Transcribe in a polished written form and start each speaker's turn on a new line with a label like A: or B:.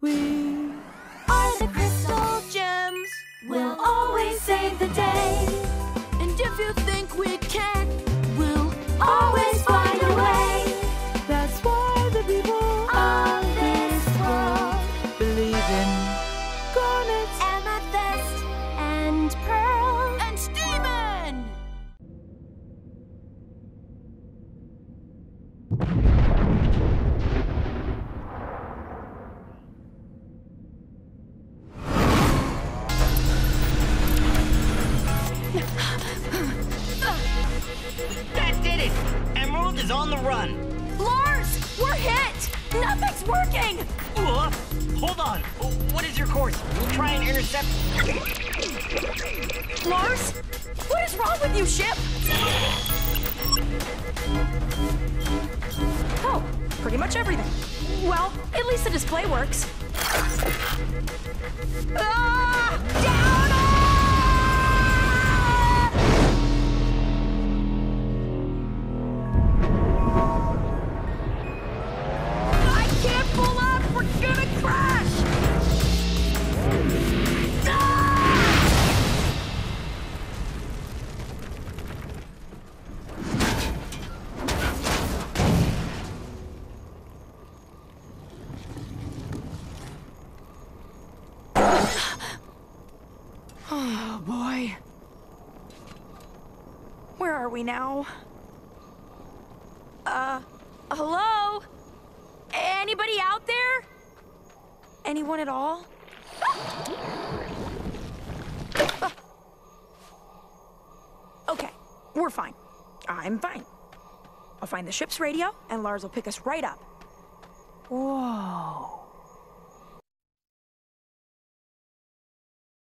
A: We are the Crystal Gems. We'll always save the day. And if you think we can't, we'll always find a way. That's why the people of this world believe in garnets, amethyst, and pearl, and Steven!
B: That did it! Emerald is on the run.
A: Lars! We're hit! Nothing's working!
B: Hold on. What is your course? We'll try and intercept.
A: Lars? What is wrong with you, ship? Oh, pretty much everything. Well, at least the display works. Ah! Down! I can't pull up! We're gonna crash! Oh, boy. Where are we now? Hello? Anybody out there? Anyone at all? Okay, we're fine. I'm fine. I'll find the ship's radio, and Lars will pick us right up. Whoa.